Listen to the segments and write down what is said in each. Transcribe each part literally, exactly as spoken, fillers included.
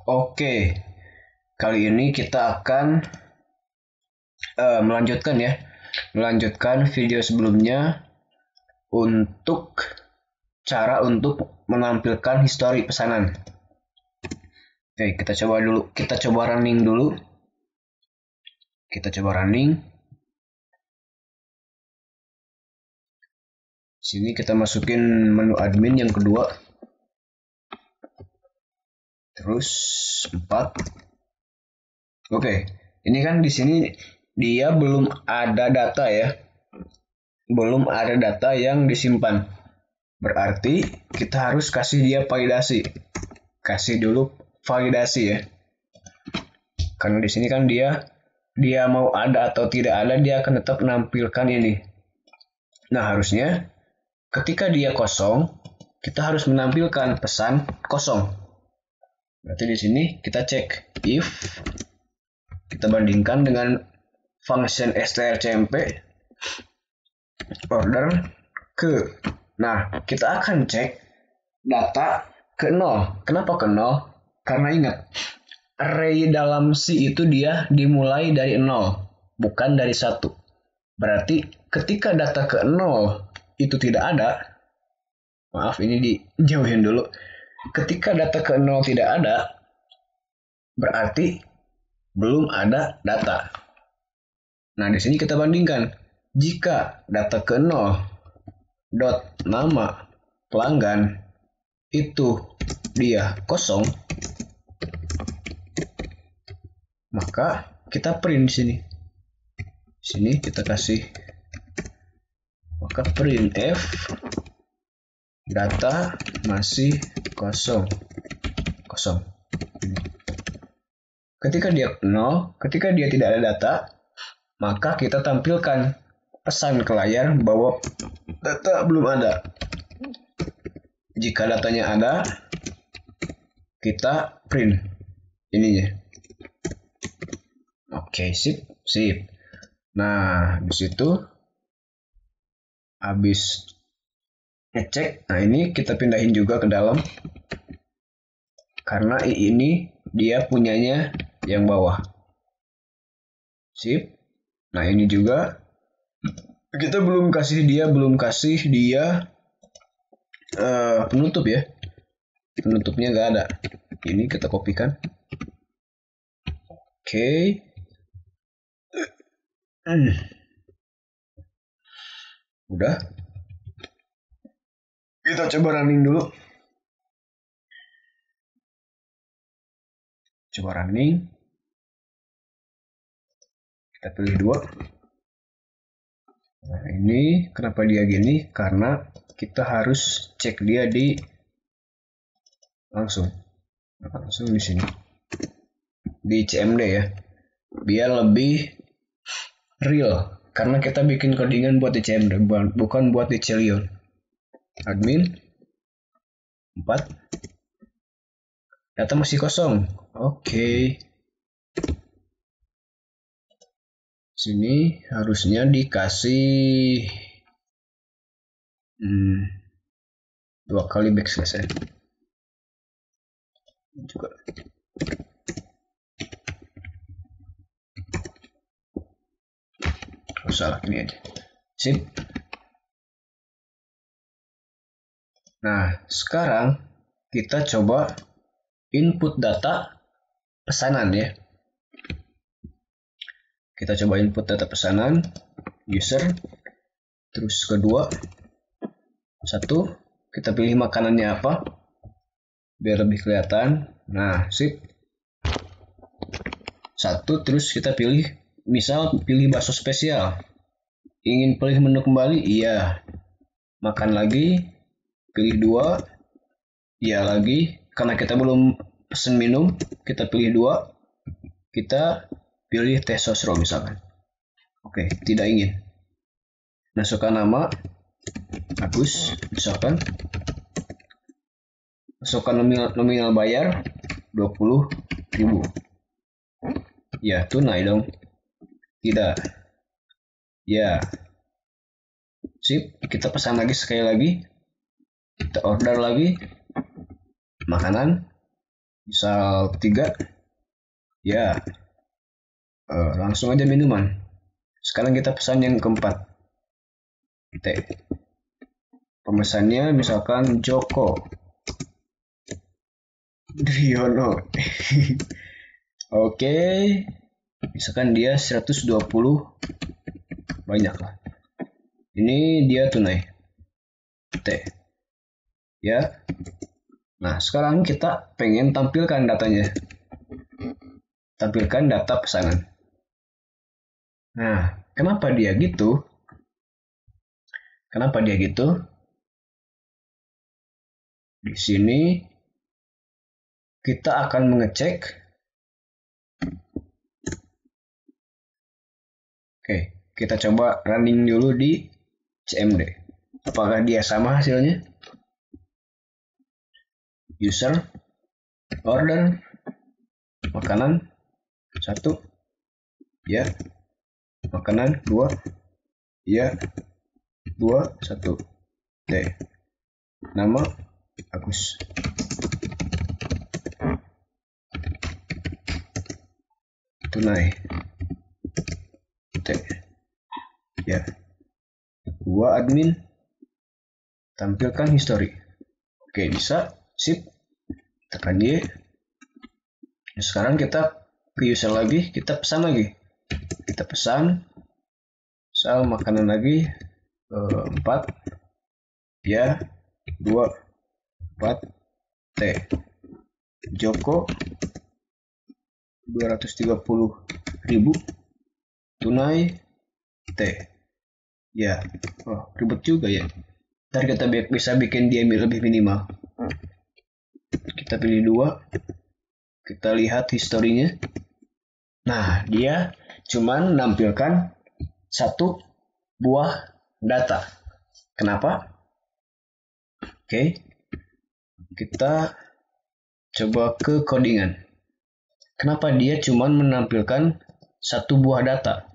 Oke, kali ini kita akan uh, melanjutkan ya, melanjutkan video sebelumnya untuk cara untuk menampilkan histori pesanan. Oke, kita coba dulu, kita coba running dulu. Kita coba running. Sini kita masukin menu admin yang kedua. Terus empat. Oke, ini kan di sini dia belum ada data ya. Belum ada data yang disimpan. Berarti kita harus kasih dia validasi. Kasih dulu validasi ya. Karena di sini kan dia dia mau ada atau tidak ada, dia akan tetap menampilkan ini. Nah, harusnya ketika dia kosong, kita harus menampilkan pesan kosong. Berarti di sini kita cek if, kita bandingkan dengan function strcmp order ke. Nah, kita akan cek data ke nol. Kenapa ke nol? Karena ingat, array dalam C itu dia dimulai dari nol, bukan dari satu. Berarti ketika data ke nol itu tidak ada, maaf ini dijauhin dulu. Ketika data ke nol tidak ada, berarti belum ada data. Nah, di sini kita bandingkan. Jika data ke nol dot nama pelanggan itu dia kosong, maka kita print di sini. Sini kita kasih, maka printf data masih kosong. Kosong. Ketika dia nol, ketika dia tidak ada data, maka kita tampilkan pesan ke layar bahwa data belum ada. Jika datanya ada, kita print ininya. Oke, sip, sip. Nah, di situ habis ngecek. Nah, ini kita pindahin juga ke dalam. Karena ini dia punyanya yang bawah. Sip. Nah, ini juga kita belum kasih dia, belum kasih dia uh, penutup ya. Penutupnya nggak ada. Ini kita kopikan. Oke. Okay. Hmm. Udah. Kita coba running dulu. Coba running. Kita pilih dua. Nah, ini kenapa dia gini? Karena kita harus cek dia di langsung. Langsung di sini. Di C M D ya. Biar lebih real, karena kita bikin codingan buat di C M D, bukan buat di Celion. Admin empat, data masih kosong. Oke, okay. Sini harusnya dikasih hmm, dua kali backslash ya. Juga salah, ini aja. Sip. Nah, sekarang kita coba input data pesanan ya. Kita coba input data pesanan user. Terus kedua, satu, kita pilih makanannya apa biar lebih kelihatan. Nah, sip. Satu, terus kita pilih, misal pilih bakso spesial. Ingin pilih menu kembali? Iya. Makan lagi. Pilih dua. Iya lagi. Karena kita belum pesen minum, kita pilih dua. Kita pilih teh sosro misalkan. Oke, tidak ingin. Masukkan nama. Agus, misalkan. Masukkan nominal, nominal bayar dua puluh ribu. Ya, tunai dong. Tidak. Ya. Sip, kita pesan lagi sekali lagi. Kita order lagi. Makanan. Misal tiga, ya uh, langsung aja minuman. Sekarang kita pesan yang keempat, teh. Pemesannya misalkan Joko Driono. Oke, misalkan dia seratus dua puluh, banyak lah. Ini dia tunai, teh. Ya. Nah, sekarang kita pengen tampilkan datanya. Tampilkan data pesanan. Nah, kenapa dia gitu? Kenapa dia gitu? Di sini kita akan mengecek. Oke, kita coba running dulu di C M D. Apakah dia sama hasilnya? User, order, makanan, satu, ya. Makanan, dua, ya. Dua, satu, D. Nama, Agus. Tunai, T. Ya. Gua admin, tampilkan history. Oke, bisa, sip. Tekan Y. Nah, sekarang kita ke user lagi, kita pesan lagi. Kita pesan, misal makanan lagi, empat, ya, dua, empat, T. Joko, dua ratus tiga puluh ribu, tunai, T. Ya, oh, ribet juga ya. Ntar kita bisa bikin dia lebih minimal. Kita pilih dua, kita lihat historinya. Nah, dia cuman menampilkan satu buah data. Kenapa? Oke, kita coba ke codingan. Kenapa dia cuman menampilkan satu buah data?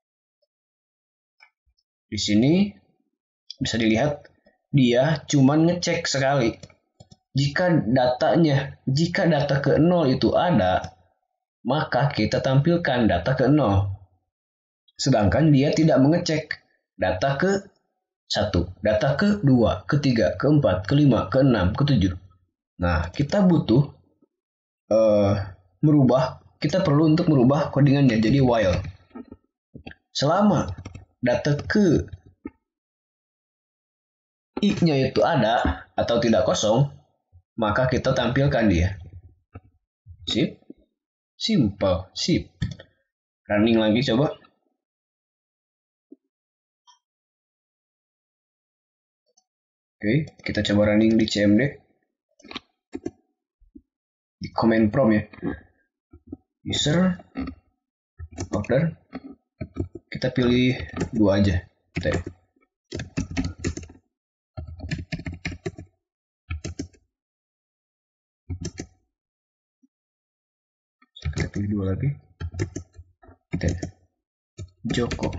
Di sini bisa dilihat dia cuman ngecek sekali. Jika datanya, jika data ke nol itu ada, maka kita tampilkan data ke nol. Sedangkan dia tidak mengecek data ke satu, data ke dua, ke tiga, ke empat, ke lima, ke enam, ke tujuh. Nah, kita butuh uh, merubah, kita perlu untuk merubah codingannya jadi while. Selama data ke i-nya itu ada atau tidak kosong, maka kita tampilkan dia. Sip, simple, sip. Running lagi coba. Oke, kita coba running di C M D. Di command prompt ya. User, order. Kita pilih dua aja. T. Kita pilih dua lagi. T. Joko.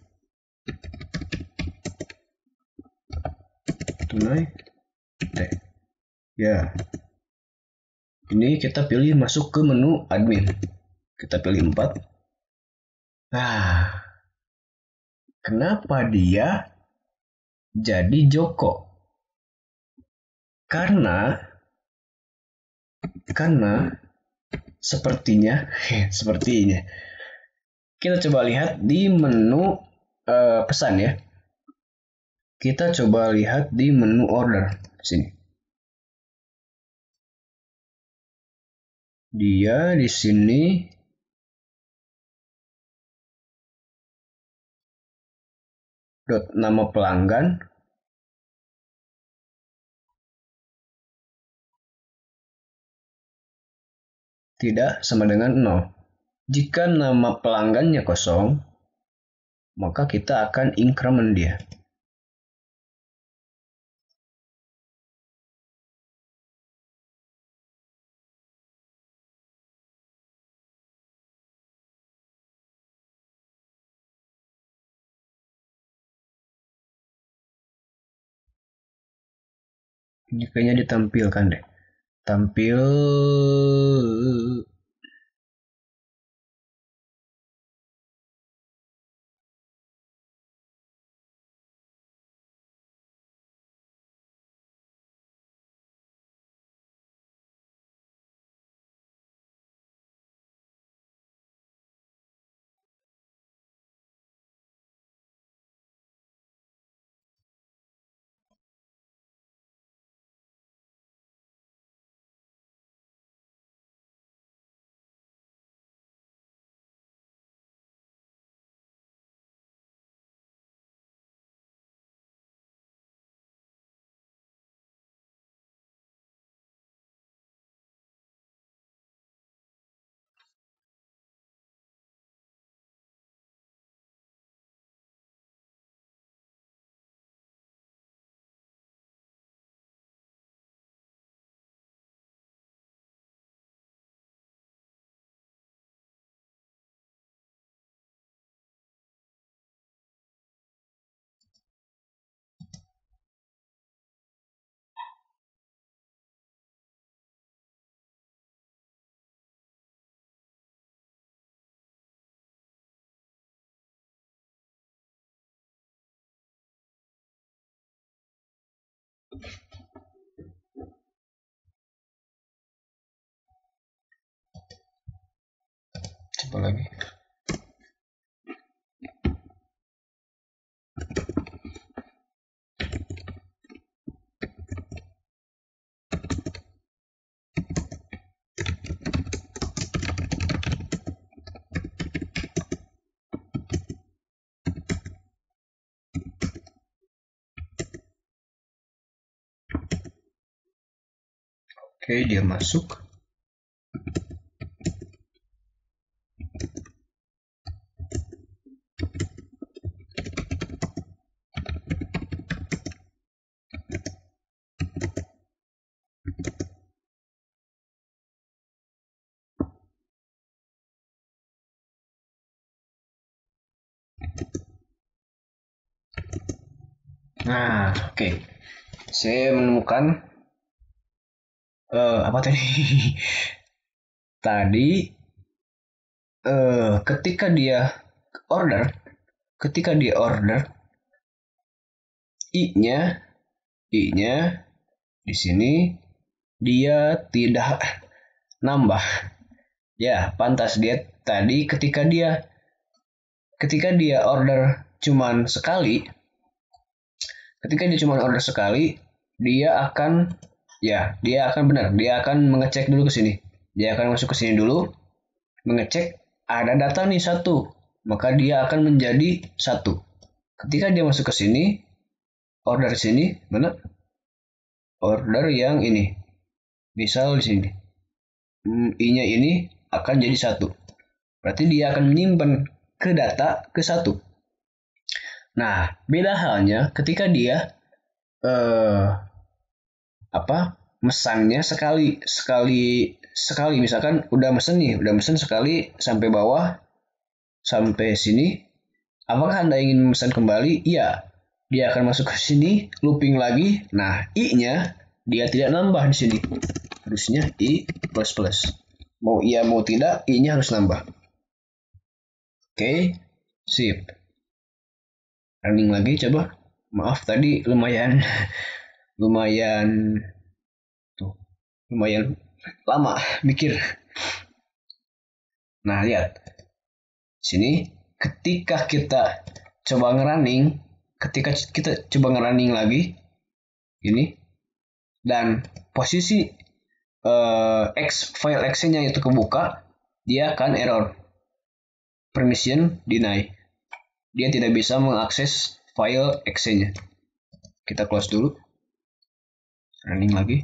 Tunai. T. Ya. Ini kita pilih masuk ke menu admin. Kita pilih empat. Nah, kenapa dia jadi Joko? Karena karena sepertinya sepertinya kita coba lihat di menu uh, pesan ya. Kita coba lihat di menu order sini. Dia di sini dot nama pelanggan tidak sama dengan nol. Jika nama pelanggannya kosong, maka kita akan increment dia. Ini kayaknya ditampilkan deh. tampil coba lagi. Oke, dia masuk. Nah, oke. Okay. Saya menemukan uh, apa tadi? tadi uh, ketika dia order, ketika dia order, i-nya, i-nya di sini dia tidak nambah. Ya, pantas dia tadi ketika dia ketika dia order cuman sekali, ketika dia cuma order sekali, dia akan ya, dia akan benar, dia akan mengecek dulu ke sini. Dia akan masuk ke sini dulu, mengecek ada data nih satu, maka dia akan menjadi satu. Ketika dia masuk ke sini, order sini, mana? Order yang ini. Misal di sini. I-nya ini akan jadi satu. Berarti dia akan menyimpan ke data ke satu. Nah, beda halnya ketika dia eh, apa mesannya sekali sekali sekali misalkan udah mesen nih udah mesen sekali sampai bawah sampai sini, apakah Anda ingin memesan kembali? Iya, dia akan masuk ke sini looping lagi. Nah, i-nya dia tidak nambah di sini, harusnya i plus plus, mau iya mau tidak i-nya harus nambah. Oke, sip, running lagi coba. Maaf tadi lumayan lumayan tuh lumayan lama mikir. Nah, lihat sini ketika kita coba ngerunning, ketika kita coba ngerunning lagi ini dan posisi eh, X file X-nya itu kebuka, dia akan error permission deny, dia tidak bisa mengakses file X-nya. Kita close dulu, running lagi.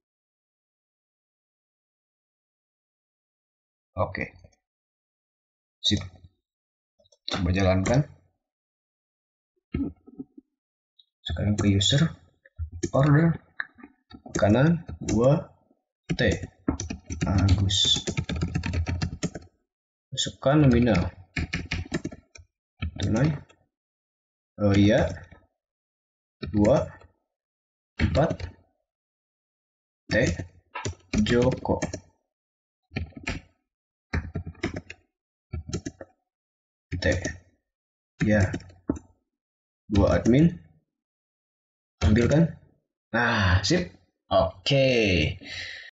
Oke, sip, coba jalankan. Sekarang ke user, order makanan dua T Agus, masukkan nominal tunai, oh iya dua empat T Joko. T. Ya. Dua admin. Ambil kan? Nah, sip. Oke.